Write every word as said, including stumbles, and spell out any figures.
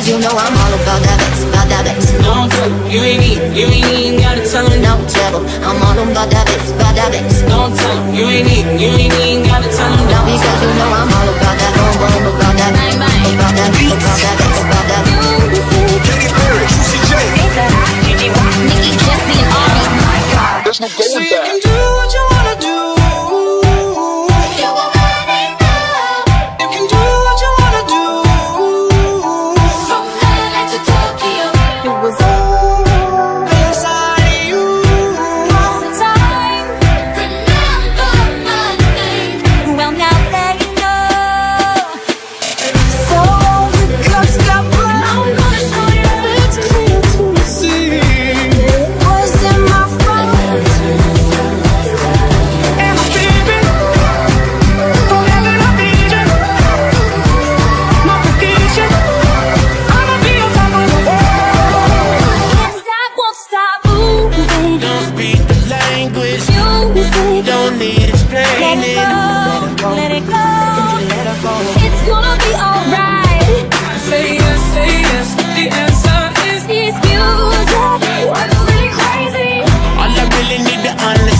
you know I'm all about that bass, about that bass. Don't tell them, you ain't need, you ain't even gotta tell them. No trouble, I'm all about that bass, about that bass. Don't tell them, you ain't need, you ain't even gotta tell them. No, because you know I'm all about that boom boom, about that bang bang, about that beat, about that bass, about that. Katy Perry, Juicy J. Nikki, Jesse, and Ari. There's no going So you back. can do what you wanna do. Don't need explaining. Let it go, let it go, let it go. It's gonna be alright. Say yes, say yes. The answer is This music was really crazy. all I really need to understand.